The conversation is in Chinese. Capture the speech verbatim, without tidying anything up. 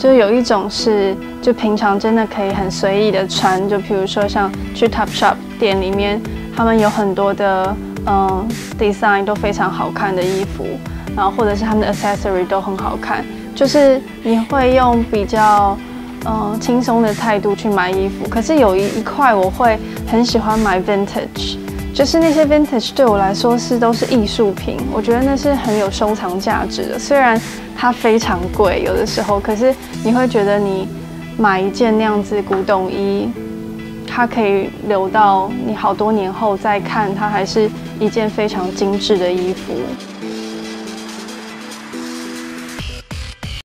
就是有一种是就平常真的可以很随意的穿，就比如说像去 Topshop 店里面，他们有很多的嗯 design 都非常好看的衣服，然后或者是他们的 accessory 都很好看，就是你会用比较嗯轻松的态度去买衣服。可是有一一块我会很喜欢买 vintage。就是那些 vintage 对我来说是都是艺术品，我觉得那是很有收藏价值的。虽然它非常贵，有的时候，可是你会觉得你买一件那样子古董衣，它可以留到你好多年后再看，它还是一件非常精致的衣服。